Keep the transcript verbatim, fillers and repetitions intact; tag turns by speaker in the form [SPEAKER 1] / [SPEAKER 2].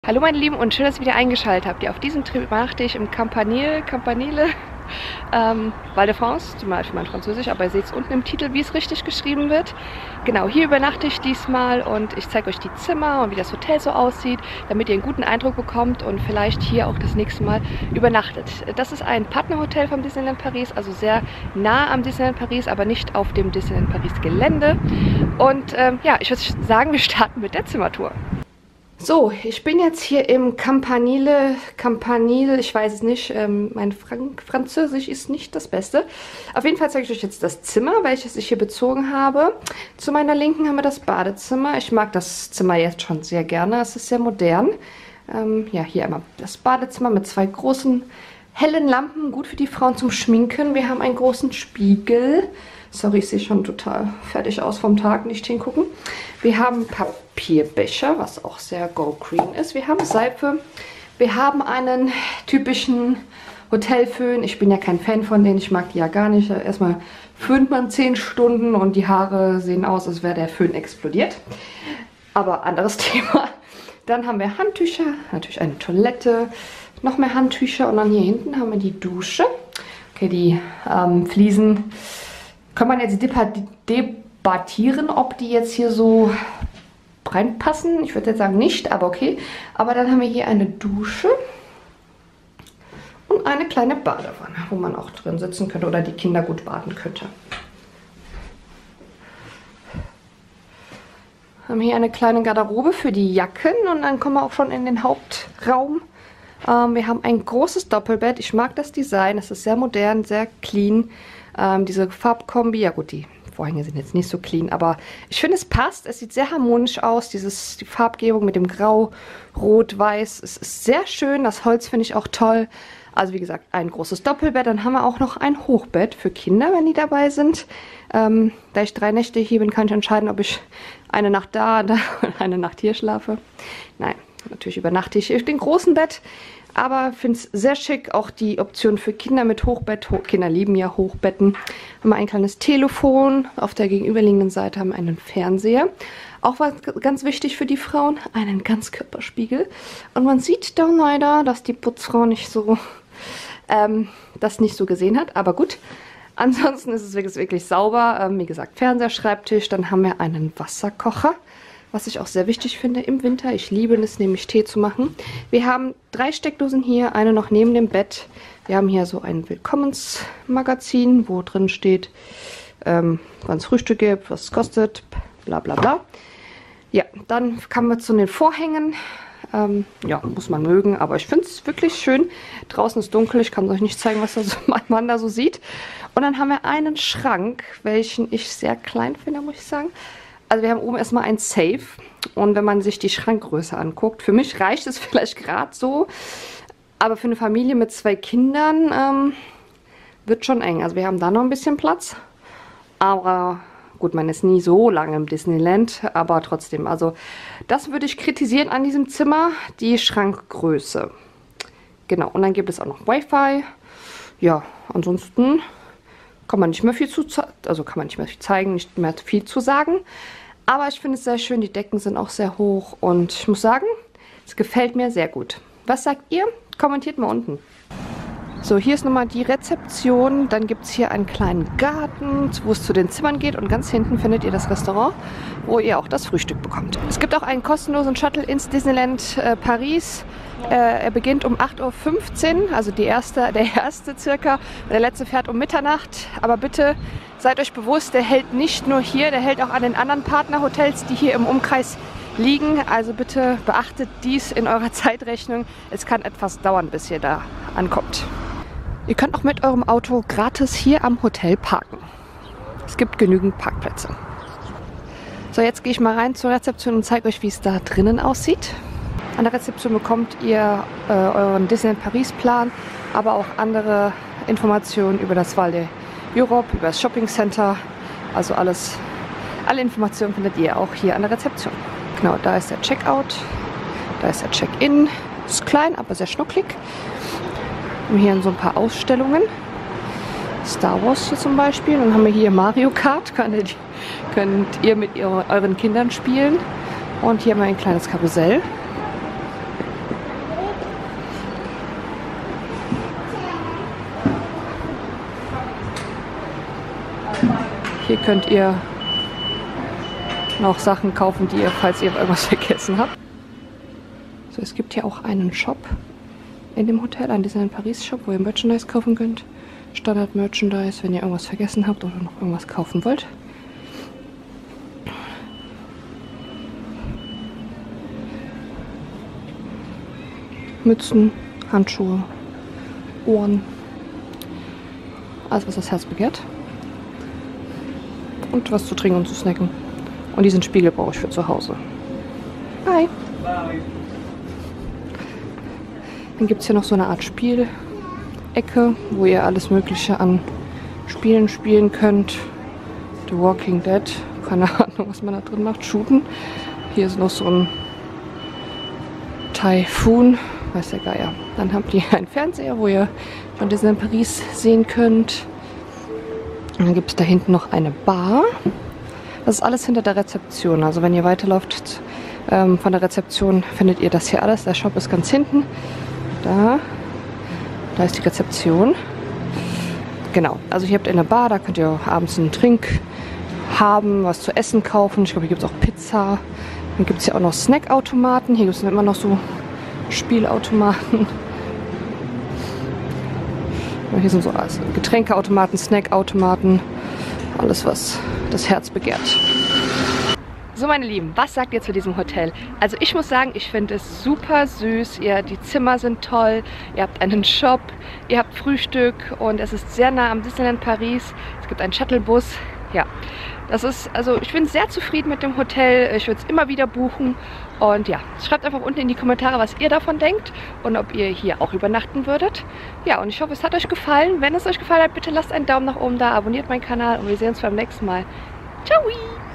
[SPEAKER 1] Hallo meine Lieben und schön, dass ihr wieder eingeschaltet habt. Ja, auf diesem Trip übernachte ich im Campanile, Campanile, ähm, Val de France, zumal für mein Französisch, aber ihr seht es unten im Titel, wie es richtig geschrieben wird. Genau, hier übernachte ich diesmal und ich zeige euch die Zimmer und wie das Hotel so aussieht, damit ihr einen guten Eindruck bekommt und vielleicht hier auch das nächste Mal übernachtet. Das ist ein Partnerhotel vom Disneyland Paris, also sehr nah am Disneyland Paris, aber nicht auf dem Disneyland Paris Gelände. Und ähm, ja, ich würde sagen, wir starten mit der Zimmertour. So, ich bin jetzt hier im Campanile, Campanile, ich weiß es nicht, ähm, mein Frank Französisch ist nicht das Beste. Auf jeden Fall zeige ich euch jetzt das Zimmer, welches ich hier bezogen habe. Zu meiner Linken haben wir das Badezimmer. Ich mag das Zimmer jetzt schon sehr gerne, es ist sehr modern. Ähm, ja, hier einmal das Badezimmer mit zwei großen hellen Lampen, gut für die Frauen zum Schminken. Wir haben einen großen Spiegel. Sorry, ich sehe schon total fertig aus vom Tag, nicht hingucken. Wir haben Papierbecher, was auch sehr gold green ist. Wir haben Seife. Wir haben einen typischen Hotelföhn. Ich bin ja kein Fan von denen, ich mag die ja gar nicht. Erstmal föhnt man zehn Stunden und die Haare sehen aus, als wäre der Föhn explodiert. Aber anderes Thema. Dann haben wir Handtücher, natürlich eine Toilette, noch mehr Handtücher und dann hier hinten haben wir die Dusche. Okay, die ähm, Fliesen kann man jetzt debattieren, ob die jetzt hier so reinpassen. Ich würde jetzt sagen nicht, aber okay. Aber dann haben wir hier eine Dusche und eine kleine Badewanne, wo man auch drin sitzen könnte oder die Kinder gut baden könnte. Wir haben hier eine kleine Garderobe für die Jacken und dann kommen wir auch schon in den Hauptraum. Ähm, wir haben ein großes Doppelbett. Ich mag das Design. Es ist sehr modern, sehr clean. Ähm, diese Farbkombi, ja gut, die Vorhänge sind jetzt nicht so clean, aber ich finde, es passt. Es sieht sehr harmonisch aus, dieses, die Farbgebung mit dem Grau, Rot, Weiß. Es ist sehr schön, das Holz finde ich auch toll. Also wie gesagt, ein großes Doppelbett. Dann haben wir auch noch ein Hochbett für Kinder, wenn die dabei sind. Ähm, da ich drei Nächte hier bin, kann ich entscheiden, ob ich eine Nacht da, da und eine Nacht hier schlafe. Nein, natürlich übernachte ich in dem großen Bett. Aber finde es sehr schick, auch die Option für Kinder mit Hochbett. Ho Kinder lieben ja Hochbetten. Haben wir ein kleines Telefon. Auf der gegenüberliegenden Seite haben wir einen Fernseher. Auch was ganz wichtig für die Frauen, einen Ganzkörperspiegel. Und man sieht da leider, dass die Putzfrau nicht so ähm, das nicht so gesehen hat. Aber gut, ansonsten ist es wirklich, wirklich sauber. Ähm, wie gesagt, Fernseher, Schreibtisch. Dann haben wir einen Wasserkocher. Was ich auch sehr wichtig finde im Winter. Ich liebe es, nämlich Tee zu machen. Wir haben drei Steckdosen hier, eine noch neben dem Bett. Wir haben hier so ein Willkommensmagazin, wo drin steht, ähm, wann es Frühstück gibt, was es kostet, bla bla bla. Ja, dann kommen wir zu den Vorhängen. Ähm, ja, muss man mögen, aber ich finde es wirklich schön. Draußen ist dunkel, ich kann euch nicht zeigen, was da so, mein Mann da so sieht. Und dann haben wir einen Schrank, welchen ich sehr klein finde, muss ich sagen. Also wir haben oben erstmal ein Safe und wenn man sich die Schrankgröße anguckt, für mich reicht es vielleicht gerade so, aber für eine Familie mit zwei Kindern ähm, wird schon eng. Also wir haben da noch ein bisschen Platz, aber gut, man ist nie so lange im Disneyland, aber trotzdem, also das würde ich kritisieren an diesem Zimmer, die Schrankgröße. Genau, und dann gibt es auch noch Wi-Fi. Ja, ansonsten kann man nicht mehr viel zu also kann man nicht mehr viel zeigen, nicht mehr viel zu sagen. Aber ich finde es sehr schön, die Decken sind auch sehr hoch und ich muss sagen, es gefällt mir sehr gut. Was sagt ihr? Kommentiert mal unten. So, hier ist nochmal die Rezeption. Dann gibt es hier einen kleinen Garten, wo es zu den Zimmern geht. Und ganz hinten findet ihr das Restaurant, wo ihr auch das Frühstück bekommt. Es gibt auch einen kostenlosen Shuttle ins Disneyland äh, Paris. Äh, er beginnt um acht Uhr fünfzehn, also die erste, der erste circa. Der letzte fährt um Mitternacht. Aber bitte seid euch bewusst, der hält nicht nur hier, der hält auch an den anderen Partnerhotels, die hier im Umkreis liegen. Also bitte beachtet dies in eurer Zeitrechnung. Es kann etwas dauern, bis ihr da ankommt. Ihr könnt auch mit eurem Auto gratis hier am Hotel parken. Es gibt genügend Parkplätze. So, jetzt gehe ich mal rein zur Rezeption und zeige euch, wie es da drinnen aussieht. An der Rezeption bekommt ihr äh, euren Disneyland Paris Plan, aber auch andere Informationen über das Val d'Europe, über das Shopping Center. Also alles, alle Informationen findet ihr auch hier an der Rezeption. Genau, da ist der Checkout, da ist der Check-in. Ist klein, aber sehr schnucklig. Und hier so ein paar Ausstellungen. Star Wars hier zum Beispiel. Dann haben wir hier Mario Kart. Könnt, könnt ihr mit ihr, euren Kindern spielen. Und hier haben wir ein kleines Karussell. Hier könnt ihr noch Sachen kaufen, die ihr, falls ihr irgendwas vergessen habt. So, es gibt hier auch einen Shop in dem Hotel, einen Disneyland Paris Shop, wo ihr Merchandise kaufen könnt. Standard Merchandise, wenn ihr irgendwas vergessen habt oder noch irgendwas kaufen wollt. Mützen, Handschuhe, Ohren, alles was das Herz begehrt. Und was zu trinken und zu snacken. Und diesen Spiegel brauche ich für zu Hause. Bye! Bye. Dann gibt es hier noch so eine Art Spielecke, wo ihr alles Mögliche an Spielen spielen könnt. The Walking Dead, keine Ahnung, was man da drin macht, shooten. Hier ist noch so ein Typhoon, weiß der Geier. Dann habt ihr einen Fernseher, wo ihr von Disneyland Paris sehen könnt. Und dann gibt es da hinten noch eine Bar. Das ist alles hinter der Rezeption. Also wenn ihr weiterläuft ähm, von der Rezeption, findet ihr das hier alles. Der Shop ist ganz hinten. Da, da ist die Rezeption. Genau, also hier habt ihr eine Bar, da könnt ihr auch abends einen Trink haben, was zu essen kaufen. Ich glaube, hier gibt es auch Pizza. Dann gibt es hier auch noch Snackautomaten. Hier gibt es immer noch so Spielautomaten. Und hier sind so also Getränkeautomaten, Snackautomaten. Alles, was das Herz begehrt. So, meine Lieben, was sagt ihr zu diesem Hotel? Also ich muss sagen, ich finde es super süß. Ihr, die Zimmer sind toll, ihr habt einen Shop, ihr habt Frühstück und es ist sehr nah am Disneyland Paris. Es gibt einen Shuttlebus. Ja, das ist, also ich bin sehr zufrieden mit dem Hotel. Ich würde es immer wieder buchen. Und ja, schreibt einfach unten in die Kommentare, was ihr davon denkt und ob ihr hier auch übernachten würdet. Ja, und ich hoffe, es hat euch gefallen. Wenn es euch gefallen hat, bitte lasst einen Daumen nach oben da, abonniert meinen Kanal und wir sehen uns beim nächsten Mal. Ciao!